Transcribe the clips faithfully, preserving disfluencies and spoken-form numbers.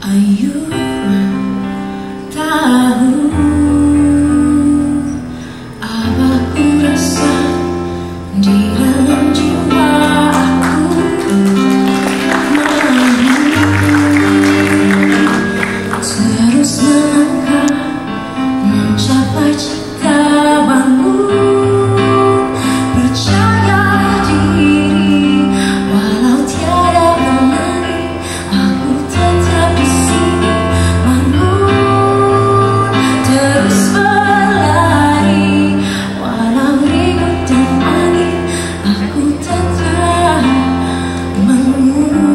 Ayo tahu apa ku rasa di dalam jiwa aku. Terus melangkah mencapai cita bangun, percaya diri walau tiada pemeri, aku tetap di sini. Bangun, terus berlari walau ribut dan angin, aku tetap bangun.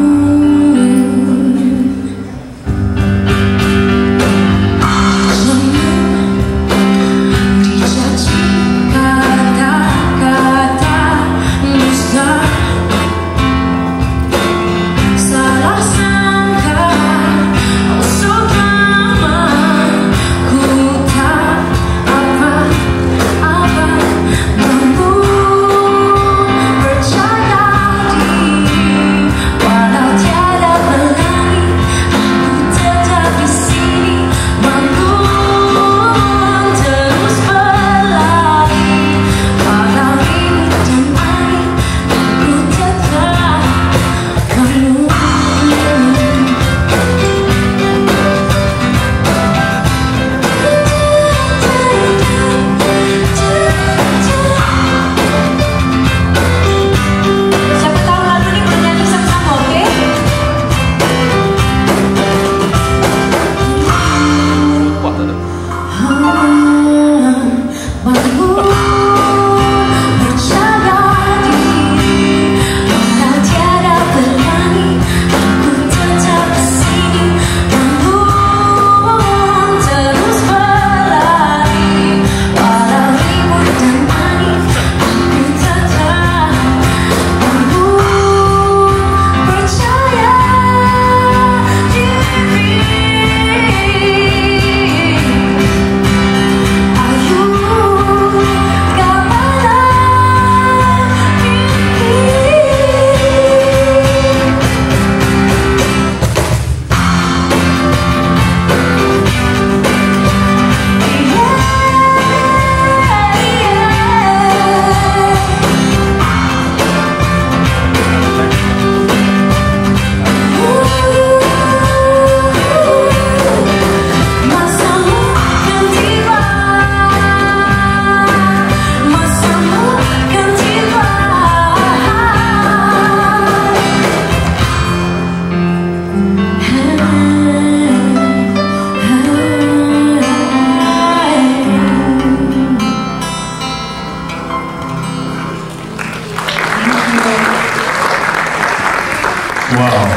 Wow.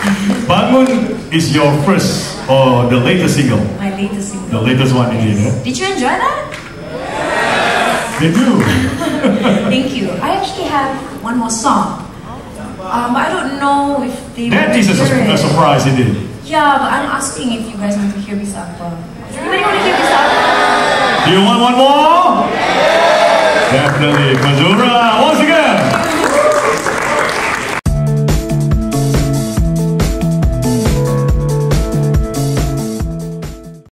Bangun is your first or the latest single? My latest single. The latest one indeed, eh? Did you enjoy that? Yes. They do. Thank you. I actually have one more song. Um, but I don't know if they That is a, su a surprise indeed. Yeah, but I'm asking if you guys want to hear me sample. Does anybody want to hear me sample? Do you want one more? Yes. Definitely. Fazura.